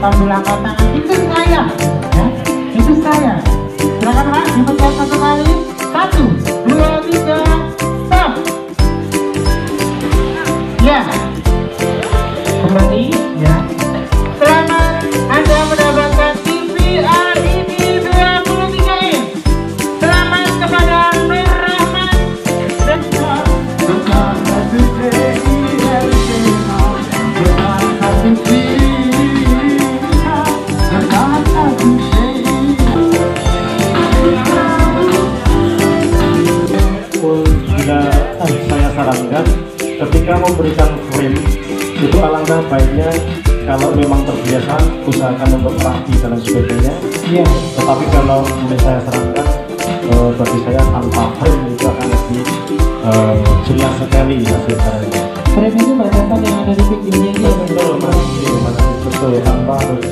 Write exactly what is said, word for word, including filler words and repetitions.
sambil angkat tangan, itu saya, ya, itu saya. Silakan Pak, dipencet satu kali, satu, dua, tiga, stop. Ya, kembali, ya. Selamat Anda mendapatkan T V R I D dua puluh tiga inch. Selamat kepada Nur Rahman dan saya sarankan ketika memberikan frame itu alangkah baiknya kalau memang terbiasa usahakan untuk rapi dan sebagainya. ya. Tetapi kalau saya sarankan eh, bagi saya tanpa frame itu akan lebih eh, jelas sekali hasil karyanya. Frame itu batasan yang ada di videonya dia. Betul, betul, betul tanpa